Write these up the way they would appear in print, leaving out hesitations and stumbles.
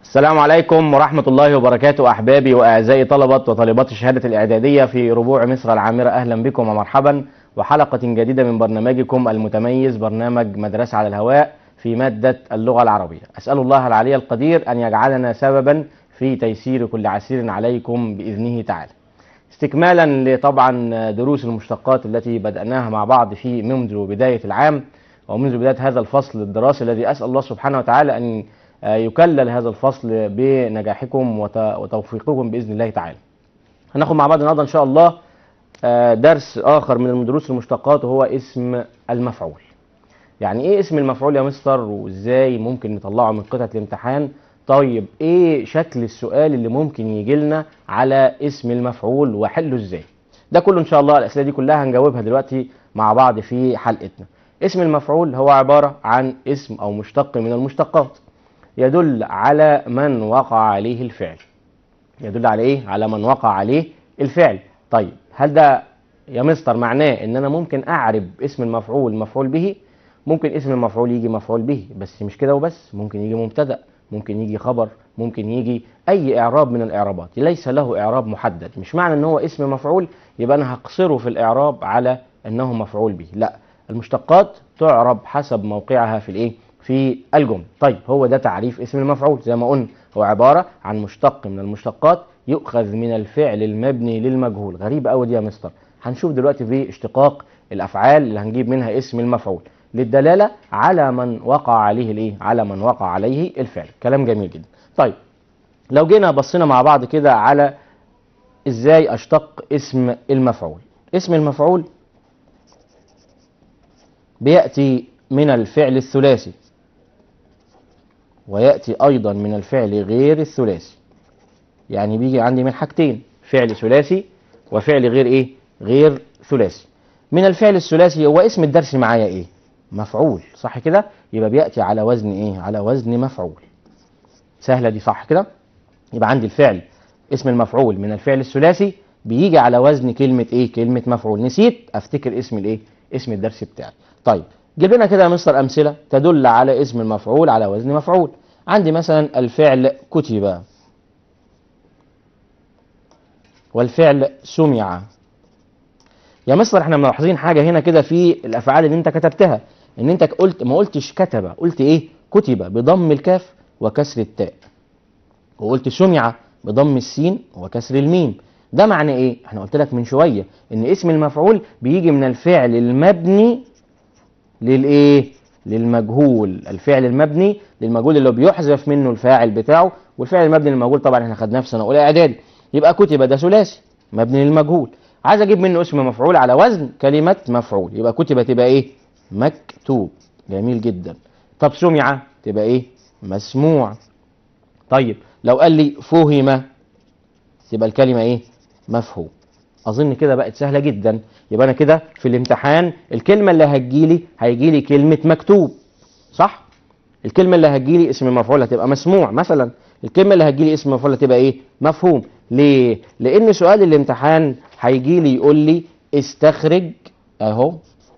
السلام عليكم ورحمة الله وبركاته أحبابي وأعزائي طلبة وطالبات الشهادة الإعدادية في ربوع مصر العامرة. أهلا بكم ومرحبا وحلقة جديدة من برنامجكم المتميز برنامج مدرسة على الهواء في مادة اللغة العربية. أسأل الله العلي القدير أن يجعلنا سببا في تيسير كل عسير عليكم بإذنه تعالى. استكمالا لطبعا دروس المشتقات التي بدأناها مع بعض في منذ بداية العام ومنذ بداية هذا الفصل الدراسي الذي أسأل الله سبحانه وتعالى أن يكلل هذا الفصل بنجاحكم وتوفيقكم بإذن الله تعالى. هناخد مع بعض النهارده إن شاء الله درس آخر من دروس المشتقات وهو اسم المفعول. يعني إيه اسم المفعول يا مستر وإزاي ممكن نطلعه من قطعة الامتحان؟ طيب إيه شكل السؤال اللي ممكن يجي لنا على اسم المفعول وحله إزاي؟ ده كله إن شاء الله الأسئلة دي كلها هنجاوبها دلوقتي مع بعض في حلقتنا. اسم المفعول هو عبارة عن اسم أو مشتق من المشتقات يدل على من وقع عليه الفعل. يدل على ايه؟ على من وقع عليه الفعل. طيب هل ده يا مستر معناه ان انا ممكن اعرب اسم المفعول مفعول به؟ ممكن اسم المفعول يجي مفعول به، بس مش كده وبس، ممكن يجي مبتدأ، ممكن يجي خبر، ممكن يجي اي اعراب من الاعرابات، ليس له اعراب محدد. مش معنى ان هو اسم مفعول يبقى انا هقصره في الاعراب على انه مفعول به، لا، المشتقات تعرب حسب موقعها في الايه؟ في الجملة. طيب هو ده تعريف اسم المفعول زي ما قلنا، هو عبارة عن مشتق من المشتقات يؤخذ من الفعل المبني للمجهول. غريبة قوي دي يا مستر. هنشوف دلوقتي في اشتقاق الافعال اللي هنجيب منها اسم المفعول للدلالة على من وقع عليه الايه؟ على من وقع عليه الفعل. كلام جميل جدا. طيب لو جينا بصينا مع بعض كده على ازاي اشتق اسم المفعول. اسم المفعول بيأتي من الفعل الثلاثي ويأتي أيضا من الفعل غير الثلاثي. يعني بيجي عندي من حاجتين، فعل ثلاثي وفعل غير إيه؟ غير ثلاثي. من الفعل الثلاثي هو اسم الدرس معايا إيه؟ مفعول، صح كده؟ يبقى بيأتي على وزن إيه؟ على وزن مفعول. سهلة دي، صح كده؟ يبقى عندي الفعل اسم المفعول من الفعل الثلاثي بيجي على وزن كلمة إيه؟ كلمة مفعول. نسيت أفتكر اسم الإيه؟ اسم الدرس بتاعي. طيب جيب لنا كده يا مستر أمثلة تدل على اسم المفعول على وزن مفعول. عندي مثلا الفعل كتب، والفعل سمع. يا مستر احنا ملاحظين حاجة هنا كده في الأفعال اللي انت كتبتها، ان انت قلت ما قلتش كتب، قلت ايه؟ كتب بضم الكاف وكسر التاء، وقلت سمع بضم السين وكسر الميم. ده معنى ايه؟ احنا قلت لك من شوية ان اسم المفعول بيجي من الفعل المبني للايه؟ للمجهول. الفعل المبني للمجهول اللي بيحذف منه الفاعل بتاعه، والفعل المبني للمجهول طبعا احنا خدناه في سنه اولى اعدادي. يبقى كتب ده ثلاثي مبني للمجهول، عايز اجيب منه اسم مفعول على وزن كلمه مفعول، يبقى كتب تبقى ايه؟ مكتوب. جميل جدا. طب سمع تبقى ايه؟ مسموع. طيب لو قال لي فهم تبقى الكلمه ايه؟ مفهوم. اظن كده بقت سهله جدا. يبقى انا كده في الامتحان الكلمه اللي هيجيلي كلمه مكتوب، صح؟ الكلمه اللي هتجيلي اسم المفعول هتبقى مسموع مثلا. الكلمه اللي هتجيلي اسم المفعول هتبقى ايه؟ مفهوم. ليه؟ لان سؤال الامتحان هيجيلي يقول لي استخرج اهو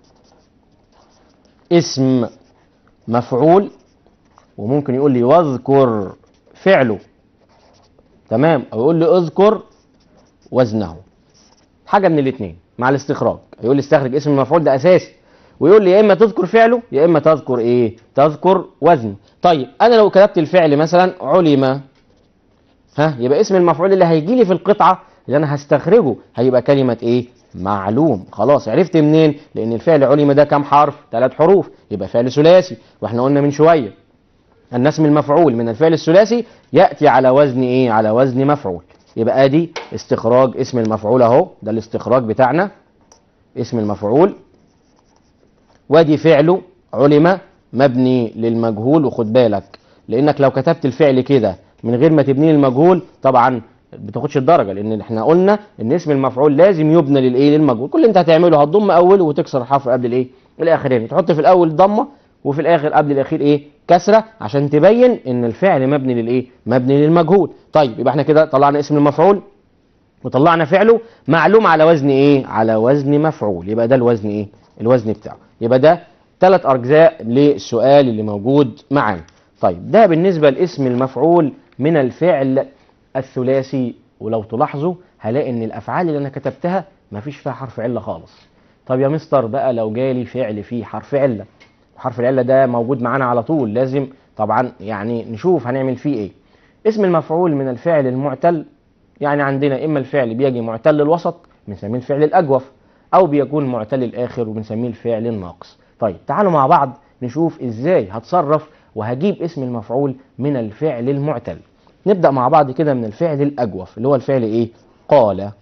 اسم مفعول، وممكن يقول لي واذكر فعله، تمام، او يقول لي اذكر وزنه. حاجه من الاثنين مع الاستخراج. يقول لي استخرج اسم المفعول، ده اساسي، ويقول لي يا اما تذكر فعله يا اما تذكر ايه؟ تذكر وزنه. طيب انا لو كتبت الفعل مثلا علم، يبقى اسم المفعول اللي هيجي لي في القطعه اللي انا هستخرجه هيبقى كلمه ايه؟ معلوم. خلاص عرفت منين؟ لان الفعل علم ده كام حرف؟ 3 حروف، يبقى فعل ثلاثي. واحنا قلنا من شويه ان اسم المفعول من الفعل الثلاثي ياتي على وزن ايه؟ على وزن مفعول. يبقى ادي استخراج اسم المفعول اهو، ده الاستخراج بتاعنا اسم المفعول، وادي فعله علم مبني للمجهول. وخد بالك لانك لو كتبت الفعل كده من غير ما تبنيه للمجهول طبعا بتاخدش الدرجه، لان احنا قلنا ان اسم المفعول لازم يبنى للايه؟ للمجهول. كل اللي انت هتعمله هتضم اوله وتكسر الحرف قبل الايه؟ الاخرين، تحط في الاول ضمه وفي الاخر قبل الاخير ايه؟ كسره، عشان تبين ان الفعل مبني للايه؟ مبني للمجهول. طيب يبقى احنا كده طلعنا اسم المفعول وطلعنا فعله معلوم على وزن ايه؟ على وزن مفعول. يبقى ده الوزن ايه؟ الوزن بتاعه. يبقى ده 3 أجزاء للسؤال اللي موجود معانا. طيب ده بالنسبة لاسم المفعول من الفعل الثلاثي. ولو تلاحظوا هلاقي ان الافعال اللي انا كتبتها مفيش فيها حرف عله خالص. طب يا مستر بقى لو جالي فعل فيه حرف عله، حرف العله ده موجود معانا على طول، لازم طبعا يعني نشوف هنعمل فيه ايه. اسم المفعول من الفعل المعتل، يعني عندنا اما الفعل بيجي معتل الوسط بنسميه الفعل الاجوف، او بيكون معتل الاخر وبنسميه الفعل الناقص. طيب تعالوا مع بعض نشوف ازاي هتصرف وهجيب اسم المفعول من الفعل المعتل. نبدأ مع بعض كده من الفعل الأجوف اللي هو الفعل إيه؟ قال.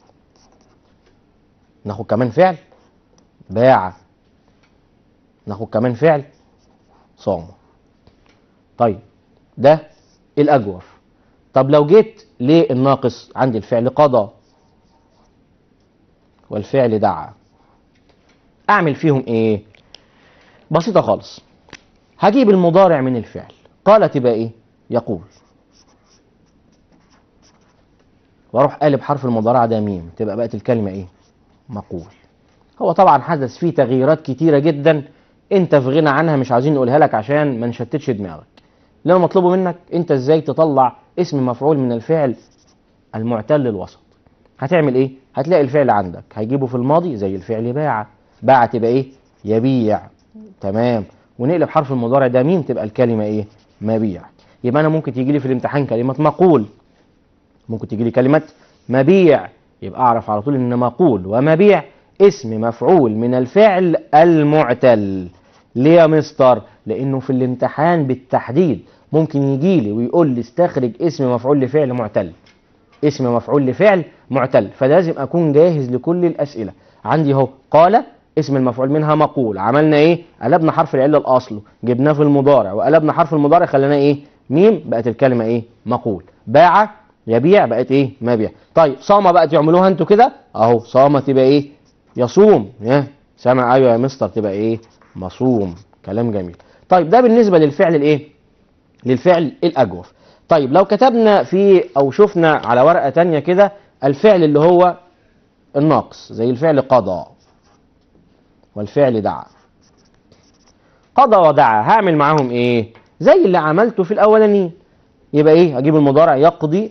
ناخد كمان فعل باع. ناخد كمان فعل صام. طيب ده الأجوف. طب لو جيت للناقص عندي الفعل قضى والفعل دعا، أعمل فيهم إيه؟ بسيطة خالص. هجيب المضارع من الفعل. قال تبقى إيه؟ يقول. واروح قالب حرف المضارعه ده ميم، تبقى بقت الكلمه ايه؟ مقول. هو طبعا حدث فيه تغييرات كتيره جدا انت في غنى عنها، مش عايزين نقولها لك عشان ما نشتتش دماغك. اللي انا مطلوبه منك انت ازاي تطلع اسم مفعول من الفعل المعتل الوسط. هتعمل ايه؟ هتلاقي الفعل عندك هيجيبه في الماضي زي الفعل باع. باع تبقى ايه؟ يبيع. تمام. ونقلب حرف المضارع ده ميم تبقى الكلمه ايه؟ مبيع. يبقى انا ممكن تيجي لي في الامتحان كلمه مقول، ممكن تيجي لي كلمة مبيع، يبقى أعرف على طول إن مقول ومبيع اسم مفعول من الفعل المعتل. ليه يا مستر؟ لأنه في الامتحان بالتحديد ممكن يجي لي ويقول لي استخرج اسم مفعول لفعل معتل. اسم مفعول لفعل معتل، فلازم أكون جاهز لكل الأسئلة. عندي أهو قال اسم المفعول منها مقول، عملنا إيه؟ قلبنا حرف العلة الأصله، جبناه في المضارع وقلبنا حرف المضارع خليناه إيه؟ ميم، بقت الكلمة إيه؟ مقول. باع يبيع بقت ايه؟ مبيع. طيب صام بقى تعملوها انتوا كده اهو، صام تبقى ايه؟ يصوم. سامع؟ ايوه يا مستر تبقى ايه؟ مصوم. كلام جميل. طيب ده بالنسبه للفعل الايه؟ للفعل الاجوف. طيب لو كتبنا في او شفنا على ورقه تانية كده الفعل اللي هو الناقص زي الفعل قضى والفعل دعا. قضى ودعا هعمل معاهم ايه؟ زي اللي عملته في الاولانيين. يبقى ايه؟ هجيب المضارع يقضي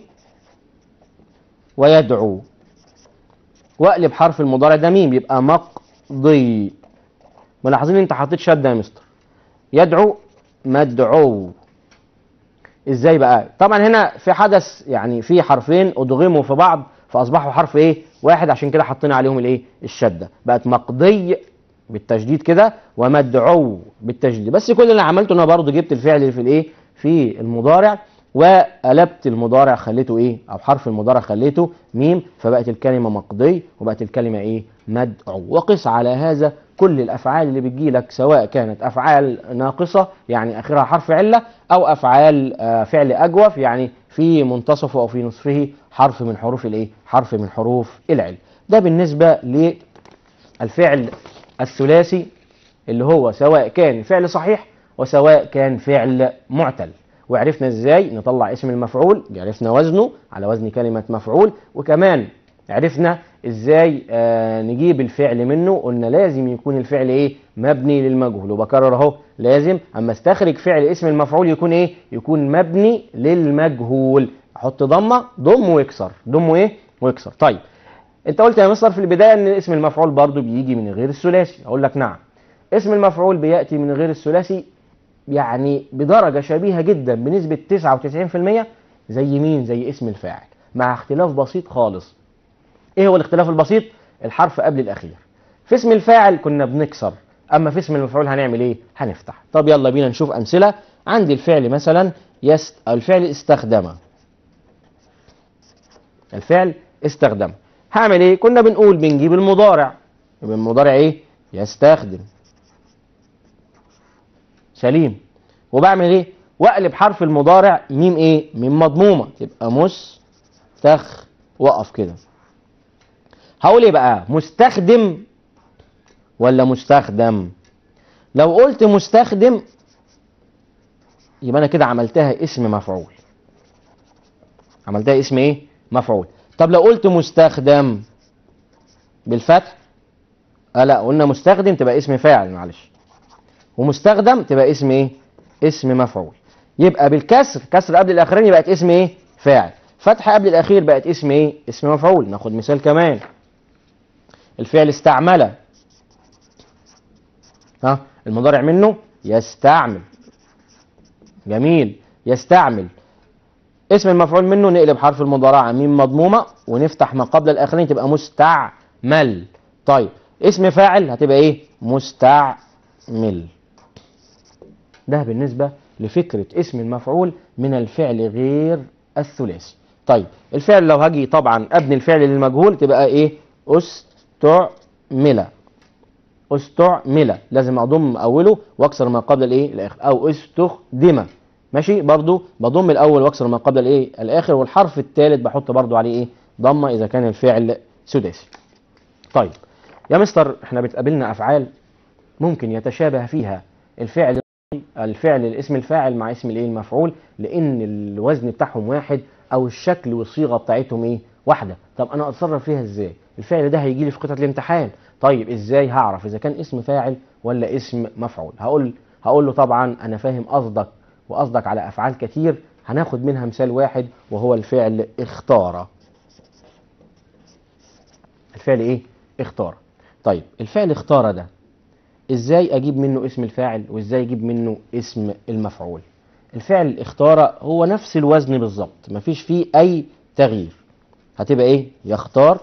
ويدعو واقلب حرف المضارع ده ميم يبقى مقضي. ملاحظين انت حطيت شده يا مستر. يدعو مدعو. ازاي بقى؟ طبعا هنا في حدث، يعني في حرفين ادغموا في بعض فاصبحوا حرف ايه؟ واحد، عشان كده حطينا عليهم الايه؟ الشده. بقت مقضي بالتشديد كده ومدعو بالتشديد. بس كل اللي عملته انا برضو جبت الفعل اللي في الايه؟ في المضارع وقلبت المضارع خليته ايه؟ او حرف المضارع خليته ميم، فبقت الكلمه مقضي وبقت الكلمه ايه؟ مدعو. وقس على هذا كل الافعال اللي بتجي لك، سواء كانت افعال ناقصه يعني اخرها حرف عله، او افعال فعل اجوف يعني في منتصفه او في نصفه حرف من حروف الايه؟ حرف من حروف العله. ده بالنسبه للفعل الثلاثي اللي هو سواء كان فعل صحيح وسواء كان فعل معتل. وعرفنا ازاي نطلع اسم المفعول، عرفنا وزنه على وزن كلمة مفعول، وكمان عرفنا ازاي نجيب الفعل منه. قلنا لازم يكون الفعل ايه؟ مبني للمجهول. وبكرر اهو لازم اما استخرج فعل اسم المفعول يكون ايه؟ يكون مبني للمجهول. احط ضمه، ضم ويكسر، ضم وايه؟ ويكسر. طيب انت قلت يا مستر في البدايه ان اسم المفعول برضو بيجي من غير الثلاثي. اقول لك نعم، اسم المفعول بياتي من غير الثلاثي يعني بدرجة شبيهة جدا بنسبة 99%. زي مين؟ زي اسم الفاعل، مع اختلاف بسيط خالص. ايه هو الاختلاف البسيط؟ الحرف قبل الاخير. في اسم الفاعل كنا بنكسر، اما في اسم المفعول هنعمل ايه؟ هنفتح. طب يلا بينا نشوف امثلة. عندي الفعل مثلا الفعل استخدم. الفعل استخدم هعمل ايه؟ كنا بنقول بنجيب المضارع، يبقى المضارع ايه؟ يستخدم. سليم. وبعمل ايه؟ واقلب حرف المضارع ميم ايه؟ ميم مضمومه تبقى مستخ. وقف كده. هقول ايه بقى؟ مستخدم ولا مستخدم؟ لو قلت مستخدم يبقى انا كده عملتها اسم مفعول. عملتها اسم ايه؟ مفعول. طب لو قلت مستخدم بالفتح، لا قلنا مستخدم تبقى اسم فاعل، معلش، ومستخدم تبقى اسم ايه؟ اسم مفعول. يبقى بالكسر، كسر قبل الاخراني بقت اسم ايه؟ فاعل. فتحه قبل الاخير بقت اسم ايه؟ اسم مفعول. ناخد مثال كمان. الفعل استعمل، ها المضارع منه يستعمل. جميل، يستعمل. اسم المفعول منه نقلب حرف المضارعة ميم مضمومة ونفتح ما قبل الآخرين تبقى مستعمل. طيب اسم فاعل هتبقى ايه؟ مستعمل. ده بالنسبة لفكرة اسم المفعول من الفعل غير الثلاثي. طيب الفعل لو هاجي طبعا ابني الفعل للمجهول تبقى ايه؟ استعمل. استعمل لازم اضم اوله واكسر ما قبل الايه؟ الاخر. او استخدم، ماشي، برضو بضم الاول واكسر ما قبل الايه؟ الاخر. والحرف الثالث بحط برضو عليه ايه؟ ضمه اذا كان الفعل سداسي. طيب يا مستر احنا بتقابلنا افعال ممكن يتشابه فيها الفعل الاسم الفاعل مع اسم الايه؟ المفعول، لان الوزن بتاعهم واحد او الشكل والصيغه بتاعتهم ايه؟ واحده. طب انا اتصرف فيها ازاي؟ الفعل ده هيجي لي في قطعه الامتحان. طيب ازاي هعرف اذا كان اسم فاعل ولا اسم مفعول؟ هقول له طبعا انا فاهم قصدك وقصدك على افعال كتير، هناخد منها مثال واحد وهو الفعل اختار. الفعل ايه؟ اختار. طيب الفعل اختار ده ازاي اجيب منه اسم الفاعل وازاي اجيب منه اسم المفعول؟ الفعل اختار هو نفس الوزن بالظبط، مفيش فيه اي تغيير. هتبقى ايه؟ يختار،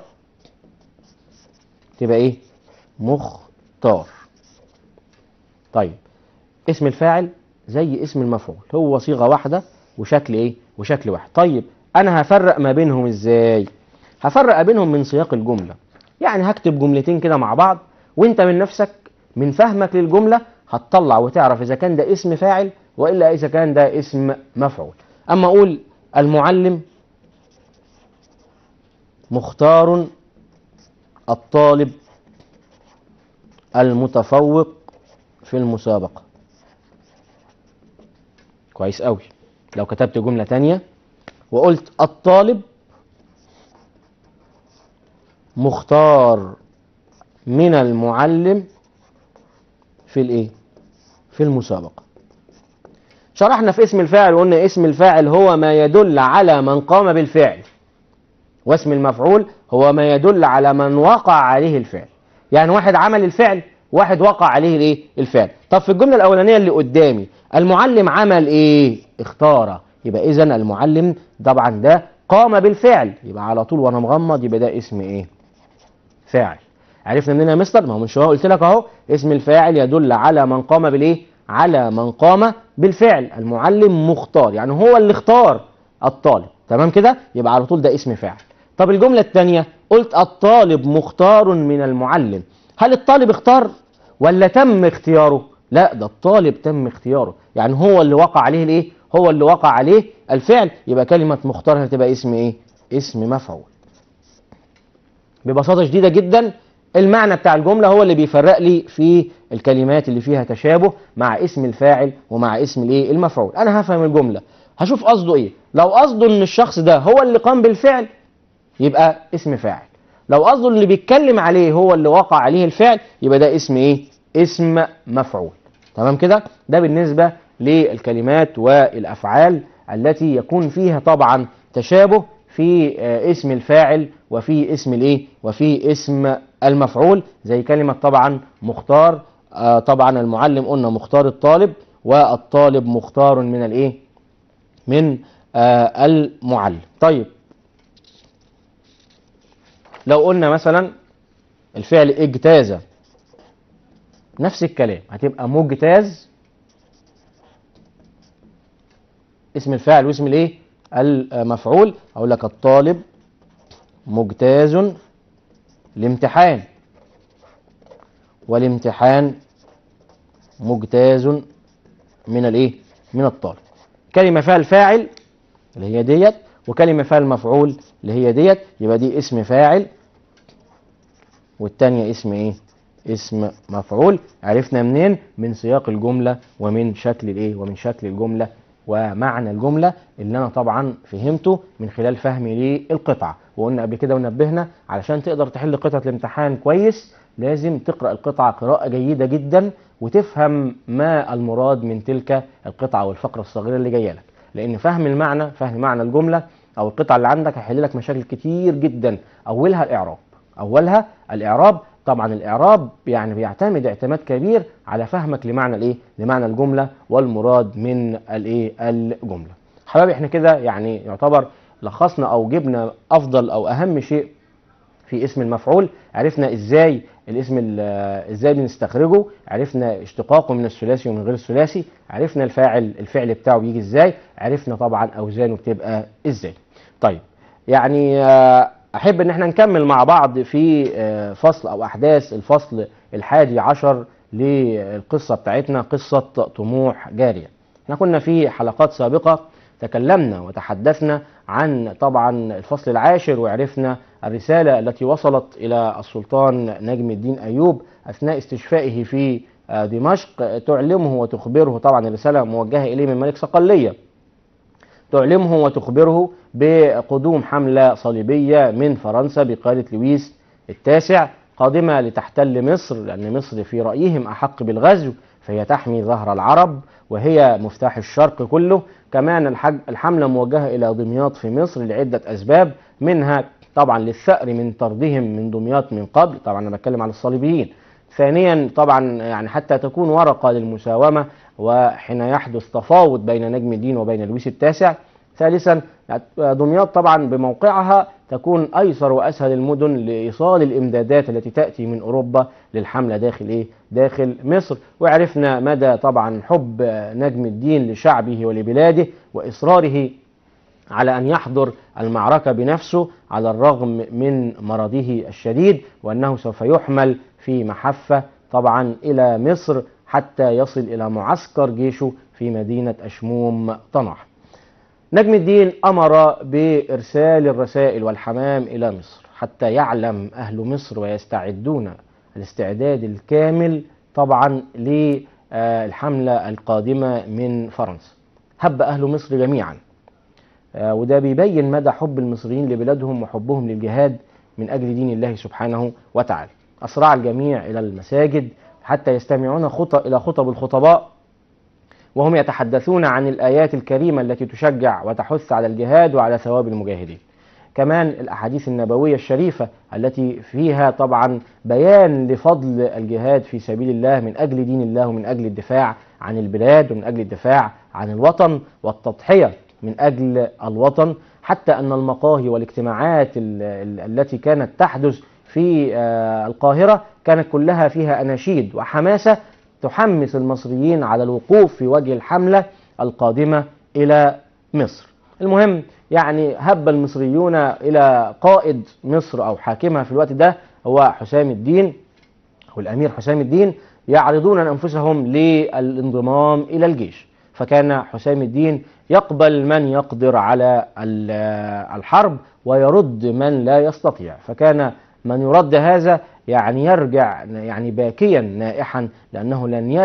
تبقى ايه؟ مختار. طيب اسم الفاعل زي اسم المفعول، هو صيغة واحدة وشكل ايه؟ وشكل واحد. طيب انا هفرق ما بينهم ازاي؟ هفرق بينهم من سياق الجملة. يعني هكتب جملتين كده مع بعض وانت من نفسك من فهمك للجملة هتطلع وتعرف اذا كان ده اسم فاعل والا اذا كان ده اسم مفعول. اما اقول المعلم مختار الطالب المتفوق في المسابقة. كويس قوي. لو كتبت جملة تانية وقلت الطالب مختار من المعلم في الايه؟ في المسابقة. شرحنا في اسم الفاعل وقلنا اسم الفاعل هو ما يدل على من قام بالفعل، واسم المفعول هو ما يدل على من وقع عليه الفعل. يعني واحد عمل الفعل، واحد وقع عليه الايه؟ الفعل. طب في الجملة الأولانية اللي قدامي المعلم عمل ايه؟ اختار. يبقى إذا المعلم طبعا ده قام بالفعل، يبقى على طول وانا مغمض يبقى ده اسم ايه؟ فاعل. عرفنا منين يا مستر؟ ما هو من شويه قلت لك اهو اسم الفاعل يدل على من قام بالايه؟ على من قام بالفعل. المعلم مختار يعني هو اللي اختار الطالب، تمام كده؟ يبقى على طول ده اسم فاعل. طب الجمله الثانيه قلت الطالب مختار من المعلم، هل الطالب اختار ولا تم اختياره؟ لا، ده الطالب تم اختياره، يعني هو اللي وقع عليه الايه؟ هو اللي وقع عليه الفعل. يبقى كلمه مختار هتبقى اسم ايه؟ اسم مفعول. ببساطة شديدة جدا المعنى بتاع الجملة هو اللي بيفرق لي في الكلمات اللي فيها تشابه مع اسم الفاعل ومع اسم الايه؟ المفعول. انا هفهم الجملة هشوف قصده ايه. لو قصده ان الشخص ده هو اللي قام بالفعل يبقى اسم فاعل. لو قصده اللي بيتكلم عليه هو اللي وقع عليه الفعل يبقى ده اسم ايه؟ اسم مفعول. تمام كده؟ ده بالنسبة للكلمات والافعال التي يكون فيها طبعا تشابه في اسم الفاعل وفي اسم الايه؟ وفي اسم المفعول. زي كلمة طبعا مختار، طبعا المعلم قلنا مختار الطالب، والطالب مختار من الايه؟ من المعلم. طيب لو قلنا مثلا الفعل اجتاز، نفس الكلام هتبقى مجتاز اسم الفاعل واسم الايه؟ المفعول. اقول لك الطالب مجتاز الامتحان، والامتحان مجتاز من الايه؟ من الطالب. كلمة فيها الفاعل اللي هي ديت وكلمة فيها المفعول اللي هي ديت، يبقى دي اسم فاعل والتانية اسم ايه؟ اسم مفعول. عرفنا منين؟ من سياق الجملة ومن شكل الايه؟ ومن شكل الجملة ومعنى الجملة اللي انا طبعا فهمته من خلال فهمي للقطعة. وقلنا قبل كده ونبهنا علشان تقدر تحل قطعة الامتحان كويس لازم تقرأ القطعة قراءة جيدة جدا وتفهم ما المراد من تلك القطعة والفقرة الصغيرة اللي جاية لك، لأن فهم المعنى، فهم معنى الجملة أو القطعة اللي عندك هيحل لك مشاكل كتير جدا. أولها الإعراب، أولها الإعراب. طبعا الإعراب يعني بيعتمد اعتماد كبير على فهمك لمعنى الإيه؟ لمعنى الجملة والمراد من الإيه؟ الجملة. حبايبي احنا كده يعني يعتبر لخصنا أو جبنا أفضل أو أهم شيء في اسم المفعول. عرفنا ازاي الاسم ازاي بنستخرجه، عرفنا اشتقاقه من الثلاثي ومن غير الثلاثي، عرفنا الفعل بتاعه بيجي ازاي، عرفنا طبعا اوزانه بتبقى ازاي. طيب يعني احب ان احنا نكمل مع بعض في فصل او احداث الفصل 11 للقصة بتاعتنا، قصة طموح جارية. احنا كنا في حلقات سابقة تكلمنا وتحدثنا عن طبعا الفصل 10 وعرفنا الرسالة التي وصلت إلى السلطان نجم الدين أيوب أثناء استشفائه في دمشق، تعلمه وتخبره. طبعا الرسالة موجهة إليه من ملك صقلية، تعلمه وتخبره بقدوم حملة صليبية من فرنسا بقيادة لويس التاسع قادمة لتحتل مصر، لأن مصر في رأيهم أحق بالغزو، فهي تحمي ظهر العرب وهي مفتاح الشرق كله. كمان الحملة موجهة إلى دمياط في مصر لعدة أسباب، منها طبعا للثأر من طردهم من دمياط من قبل، طبعا أنا بتكلم عن الصليبيين. ثانيا طبعا يعني حتى تكون ورقة للمساومة وحين يحدث تفاوض بين نجم الدين وبين لويس التاسع. ثالثا دمياط طبعا بموقعها تكون أيسر وأسهل المدن لإيصال الإمدادات التي تأتي من أوروبا للحملة داخل داخل مصر. وعرفنا مدى طبعا حب نجم الدين لشعبه ولبلاده وإصراره على أن يحضر المعركة بنفسه على الرغم من مرضه الشديد، وأنه سوف يحمل في محفة طبعا إلى مصر حتى يصل إلى معسكر جيشه في مدينة أشموم طناح. نجم الدين أمر بإرسال الرسائل والحمام إلى مصر حتى يعلم أهل مصر ويستعدون الاستعداد الكامل طبعا للحملة القادمة من فرنسا. هب أهل مصر جميعا، وده بيبين مدى حب المصريين لبلادهم وحبهم للجهاد من أجل دين الله سبحانه وتعالى. أسرع الجميع إلى المساجد حتى يستمعون إلى خطب الخطباء وهم يتحدثون عن الآيات الكريمة التي تشجع وتحث على الجهاد وعلى ثواب المجاهدين. كمان الأحاديث النبوية الشريفة التي فيها طبعا بيان لفضل الجهاد في سبيل الله من أجل دين الله ومن أجل الدفاع عن البلاد ومن أجل الدفاع عن الوطن والتضحية من أجل الوطن. حتى أن المقاهي والاجتماعات التي كانت تحدث في القاهرة كانت كلها فيها أناشيد وحماسة تحمس المصريين على الوقوف في وجه الحملة القادمة إلى مصر. المهم يعني هب المصريون إلى قائد مصر أو حاكمها في الوقت ده هو حسام الدين أو الأمير حسام الدين، يعرضون أنفسهم للانضمام إلى الجيش. فكان حسام الدين يقبل من يقدر على الحرب ويرد من لا يستطيع، فكان من يرد هذا يعني يرجع يعني باكيا نائحا لأنه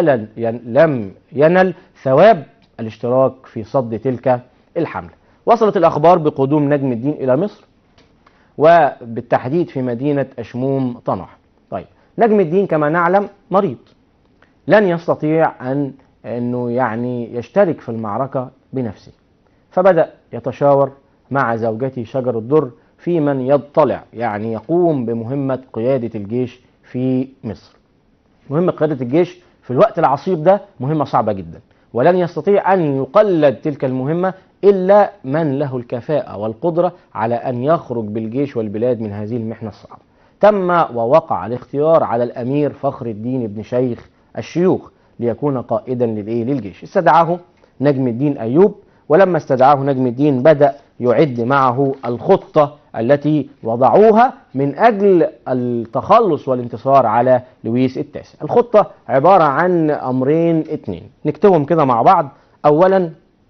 لم ينل ثواب الاشتراك في صد تلك الحملة. وصلت الأخبار بقدوم نجم الدين إلى مصر وبالتحديد في مدينة أشموم طناح. طيب نجم الدين كما نعلم مريض، لن يستطيع أنه يعني يشترك في المعركة بنفسه، فبدأ يتشاور مع زوجته شجر الدر في من يطلع يعني يقوم بمهمة قيادة الجيش في مصر. مهمة قيادة الجيش في الوقت العصيب ده مهمة صعبة جدا، ولن يستطيع أن يقلد تلك المهمة إلا من له الكفاءة والقدرة على أن يخرج بالجيش والبلاد من هذه المحنة الصعبة. تم ووقع الاختيار على الأمير فخر الدين بن شيخ الشيوخ ليكون قائدا للجيش. استدعاه نجم الدين أيوب، ولما استدعاه نجم الدين بدأ يعد معه الخطة التي وضعوها من أجل التخلص والانتصار على لويس التاسع. الخطة عبارة عن أمرين اتنين نكتبهم كده مع بعض. أولا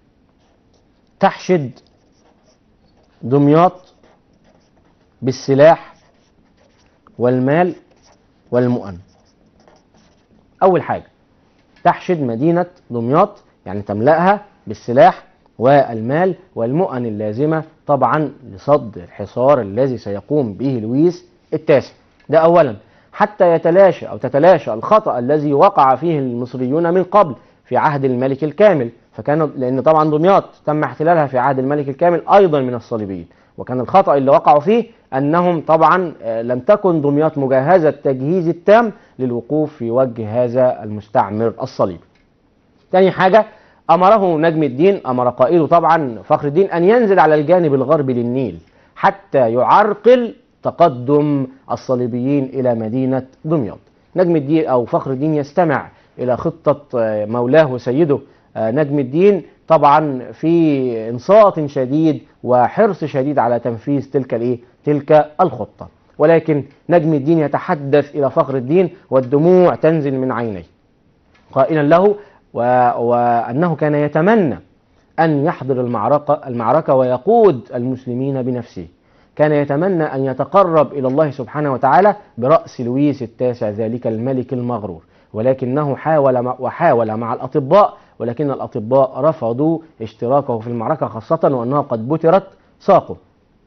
تحشد دمياط بالسلاح والمال والمؤن. أول حاجة تحشد مدينة دمياط يعني تملأها بالسلاح والمال والمؤن اللازمة طبعا لصد الحصار الذي سيقوم به لويس التاسع. ده أولا. حتى يتلاشى أو تتلاشى الخطأ الذي وقع فيه المصريون من قبل في عهد الملك الكامل. لأن طبعا دمياط تم احتلالها في عهد الملك الكامل أيضا من الصليبيين، وكان الخطأ اللي وقعوا فيه أنهم طبعا لم تكن دمياط مجهزة التجهيز التام للوقوف في وجه هذا المستعمر الصليبي. تاني حاجة، أمره نجم الدين، أمر قائده طبعا فخر الدين أن ينزل على الجانب الغربي للنيل حتى يعرقل تقدم الصليبيين إلى مدينة دمياط. نجم الدين أو فخر الدين يستمع إلى خطة مولاه وسيده نجم الدين طبعا في انصات شديد وحرص شديد على تنفيذ تلك الخطة. ولكن نجم الدين يتحدث إلى فخر الدين والدموع تنزل من عينيه قائلا له وأنه كان يتمنى أن يحضر المعركة ويقود المسلمين بنفسه. كان يتمنى أن يتقرب إلى الله سبحانه وتعالى برأس لويس التاسع ذلك الملك المغرور، ولكنه حاول مع الأطباء، ولكن الأطباء رفضوا اشتراكه في المعركة، خاصة وأنها قد بترت ساقه.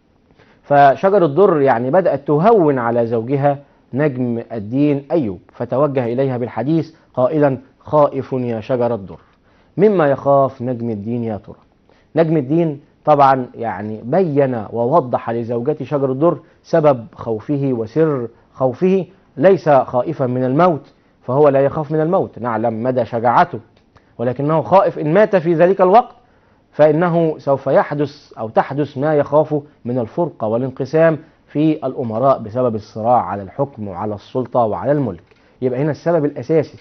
فشجر الدر يعني بدأت تهون على زوجها نجم الدين أيوب، فتوجه إليها بالحديث قائلا: خائف يا شجر الدر. مما يخاف نجم الدين يا ترى؟ نجم الدين طبعا يعني بين ووضح لزوجته شجر الدر سبب خوفه وسر خوفه. ليس خائفا من الموت، فهو لا يخاف من الموت، نعلم مدى شجاعته، ولكنه خائف إن مات في ذلك الوقت فإنه سوف تحدث ما يخافه من الفرقة والانقسام في الأمراء بسبب الصراع على الحكم وعلى السلطة وعلى الملك. يبقى هنا السبب الأساسي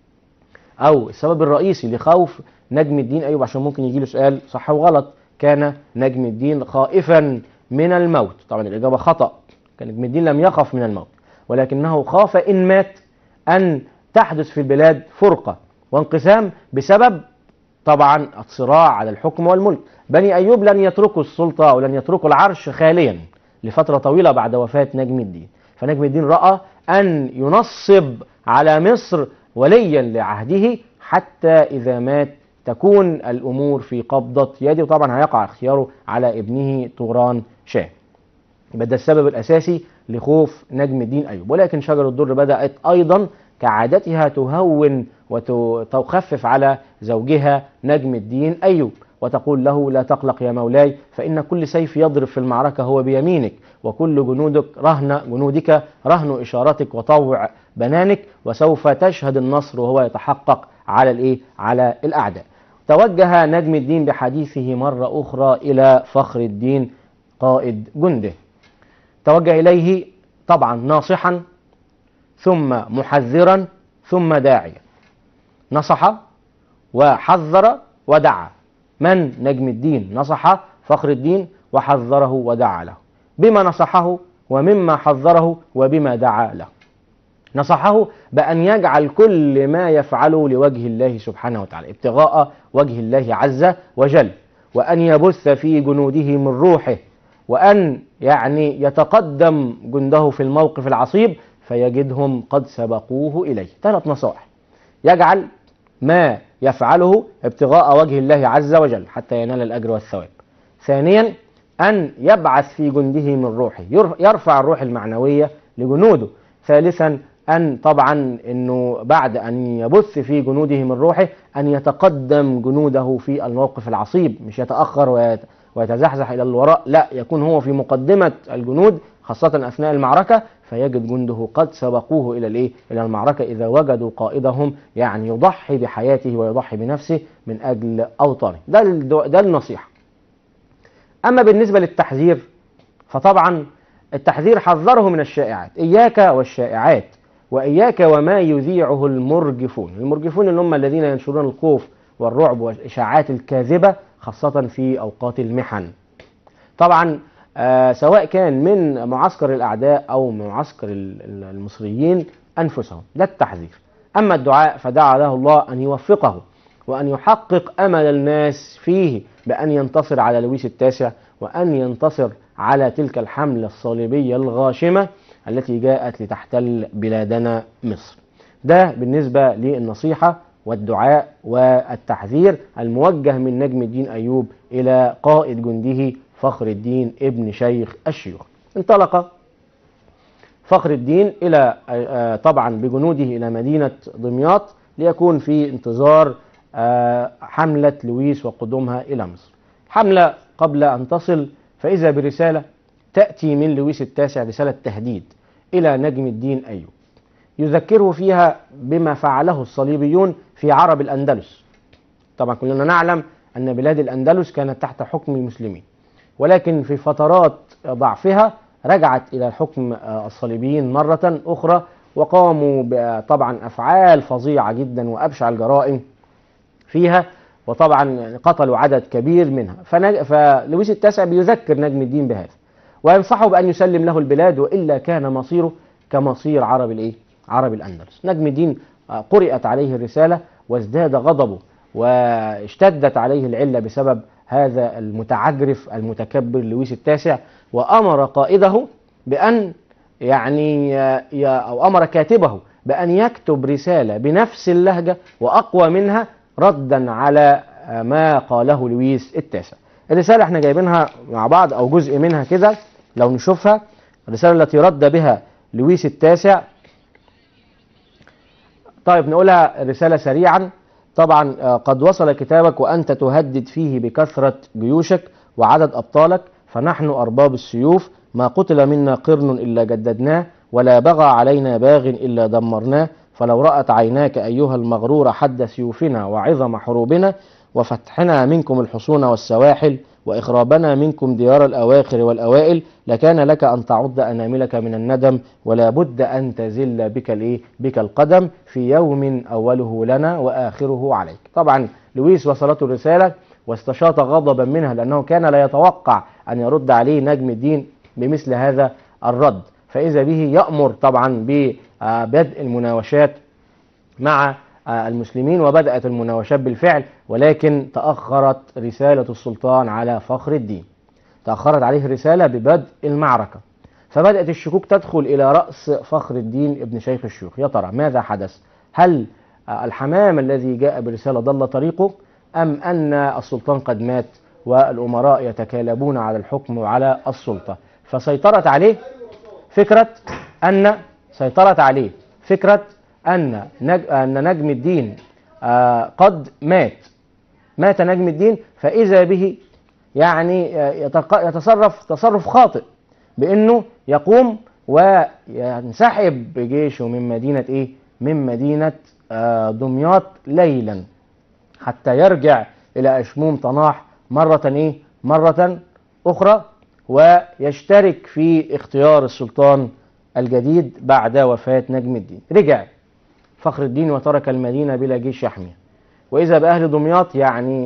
أو السبب الرئيسي لخوف نجم الدين أيوب، عشان ممكن يجي له سؤال صح وغلط، كان نجم الدين خائفا من الموت؟ طبعا الإجابة خطأ، كان نجم الدين لم يخف من الموت، ولكنه خاف إن مات أن تحدث في البلاد فرقة وانقسام بسبب طبعا الصراع على الحكم والملك. بني أيوب لن يتركوا السلطة أو لن يتركوا العرش خاليا لفترة طويلة بعد وفاة نجم الدين، فنجم الدين رأى أن ينصب على مصر وليا لعهده حتى إذا مات تكون الأمور في قبضة يده، وطبعا هيقع اختياره على ابنه طوران شاه. يبقى ده السبب الأساسي لخوف نجم الدين أيوب. ولكن شجر الدر بدأت أيضا كعادتها تهون وتخفف على زوجها نجم الدين أيوب، وتقول له: لا تقلق يا مولاي، فإن كل سيف يضرب في المعركة هو بيمينك، وكل جنودك رهن إشارتك وطوع بنانك، وسوف تشهد النصر وهو يتحقق على الأعداء. توجه نجم الدين بحديثه مرة أخرى إلى فخر الدين قائد جنده. توجه إليه طبعا ناصحا ثم محذرا ثم داعيا. نصح وحذر ودعا. من؟ نجم الدين نصح فخر الدين وحذره ودعا له. بما نصحه ومما حذره وبما دعا له. نصحه بأن يجعل كل ما يفعله لوجه الله سبحانه وتعالى، ابتغاء وجه الله عز وجل، وأن يبث في جنوده من روحه، وأن يعني يتقدم جنده في الموقف العصيب فيجدهم قد سبقوه إليه. 3 نصائح: يجعل ما يفعله ابتغاء وجه الله عز وجل حتى ينال الأجر والثواب. ثانيا، أن يبعث في جنده من روحه، يرفع الروح المعنوية لجنوده. ثالثا، أن طبعا أنه بعد أن يبث في جنوده من روحه أن يتقدم جنوده في الموقف العصيب، مش يتأخر ويتزحزح إلى الوراء، لا، يكون هو في مقدمة الجنود خاصة أثناء المعركة، فيجد جنده قد سبقوه إلى المعركة إذا وجدوا قائدهم يعني يضحي بحياته ويضحي بنفسه من أجل أوطانه. ده النصيحة. أما بالنسبة للتحذير فطبعا التحذير حذره من الشائعات: إياك والشائعات، وإياك وما يذيعه المرجفون. المرجفون اللي هم الذين ينشرون الخوف والرعب والإشاعات الكاذبة خاصة في أوقات المحن. طبعا سواء كان من معسكر الأعداء أو من معسكر المصريين أنفسهم، ده التحذير. أما الدعاء فدعا له الله أن يوفقه وأن يحقق أمل الناس فيه بأن ينتصر على لويس التاسع وأن ينتصر على تلك الحملة الصليبية الغاشمة التي جاءت لتحتل بلادنا مصر. ده بالنسبة للنصيحة والدعاء والتحذير الموجه من نجم الدين أيوب إلى قائد جنده فخر الدين ابن شيخ الشيوخ. انطلق فخر الدين إلى طبعا بجنوده إلى مدينة دمياط ليكون في انتظار حملة لويس وقدومها إلى مصر. حملة قبل أن تصل فإذا برسالة تأتي من لويس التاسع، رسالة تهديد إلى نجم الدين أيوب، يذكره فيها بما فعله الصليبيون في عرب الأندلس. طبعا كلنا نعلم أن بلاد الأندلس كانت تحت حكم المسلمين، ولكن في فترات ضعفها رجعت إلى حكم الصليبيين مرة أخرى، وقاموا طبعا أفعال فظيعة جدا وأبشع الجرائم فيها، وطبعا قتلوا عدد كبير منها. فلويس التاسع بيذكر نجم الدين بهذا وينصحه بأن يسلم له البلاد، وإلا كان مصيره كمصير عرب الأندلس. نجم الدين قرأت عليه الرسالة وازداد غضبه واشتدت عليه العلة بسبب هذا المتعجرف المتكبر لويس التاسع، وأمر قائده بأن أو أمر كاتبه بأن يكتب رسالة بنفس اللهجة وأقوى منها ردا على ما قاله لويس التاسع. الرسالة احنا جايبينها مع بعض أو جزء منها كده لو نشوفها. الرسالة التي رد بها لويس التاسع، طيب نقولها الرسالة سريعا. طبعا قد وصل كتابك وأنت تهدد فيه بكثرة جيوشك وعدد أبطالك، فنحن أرباب السيوف، ما قتل منا قرن إلا جددناه، ولا بغى علينا باغ إلا دمرناه، فلو رأت عيناك أيها المغرور حد سيوفنا وعظم حروبنا، وفتحنا منكم الحصون والسواحل، وإخرابنا منكم ديار الأواخر والأوائل، لكان لك أن تعض أناملك من الندم، ولا بد أن تزل بك القدم في يوم أوله لنا وآخره عليك. طبعا لويس وصلته الرسالة واستشاط غضبا منها، لأنه كان لا يتوقع أن يرد عليه نجم الدين بمثل هذا الرد، فإذا به يأمر طبعا ببدء المناوشات مع المسلمين، وبدأت المناوشات بالفعل، ولكن تأخرت رسالة السلطان على فخر الدين، تأخرت عليه الرسالة ببدء المعركة، فبدأت الشكوك تدخل إلى رأس فخر الدين ابن شيخ الشيوخ. يا ترى ماذا حدث؟ هل الحمام الذي جاء برسالة ضل طريقه، أم أن السلطان قد مات والأمراء يتكالبون على الحكم وعلى السلطة؟ فسيطرت عليه فكرة أن نجم الدين قد مات نجم الدين، فإذا به يتصرف تصرف خاطئ بأنه يقوم وينسحب بجيشه من مدينة دمياط ليلا حتى يرجع إلى أشموم طناح مرة أخرى، ويشترك في اختيار السلطان الجديد بعد وفاة نجم الدين. رجع فخر الدين وترك المدينة بلا جيش يحميها، وإذا بأهل دمياط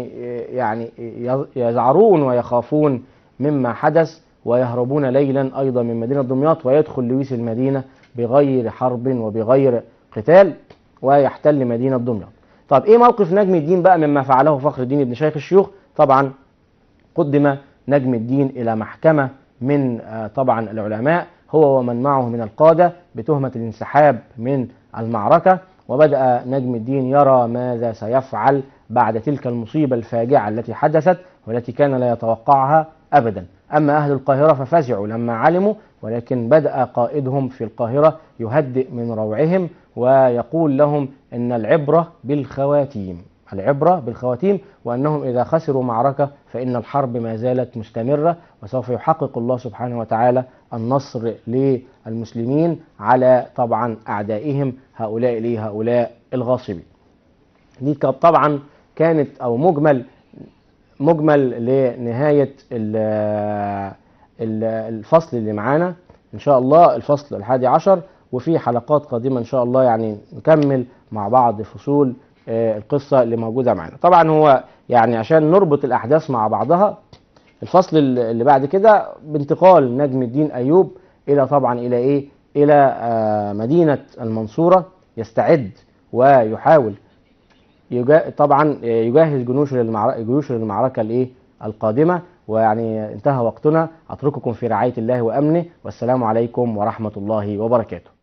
يزعرون ويخافون مما حدث، ويهربون ليلا أيضا من مدينة دمياط، ويدخل لويس المدينة بغير حرب وبغير قتال ويحتل مدينة دمياط. طب إيه موقف نجم الدين بقى مما فعله فخر الدين ابن شيخ الشيوخ؟ طبعا قدم نجم الدين إلى محكمة من طبعا العلماء هو ومن معه من القادة بتهمة الانسحاب من المعركة، وبدأ نجم الدين يرى ماذا سيفعل بعد تلك المصيبة الفاجعة التي حدثت والتي كان لا يتوقعها أبدا. أما أهل القاهرة ففزعوا لما علموا، ولكن بدأ قائدهم في القاهرة يهدئ من روعهم ويقول لهم إن العبرة بالخواتيم، وأنهم إذا خسروا معركة فإن الحرب ما زالت مستمرة، وسوف يحقق الله سبحانه وتعالى النصر للمسلمين على طبعا أعدائهم هؤلاء الغاصبين. دي طبعا كانت أو مجمل لنهاية الفصل اللي معانا إن شاء الله، الفصل 11، وفي حلقات قادمة إن شاء الله نكمل مع بعض فصول القصة اللي موجودة معنا. طبعا هو عشان نربط الأحداث مع بعضها، الفصل اللي بعد كده بانتقال نجم الدين أيوب إلى مدينة المنصورة، يستعد ويحاول طبعا يجهز جيوش للمعركة القادمة. انتهى وقتنا، أترككم في رعاية الله وأمنه، والسلام عليكم ورحمة الله وبركاته.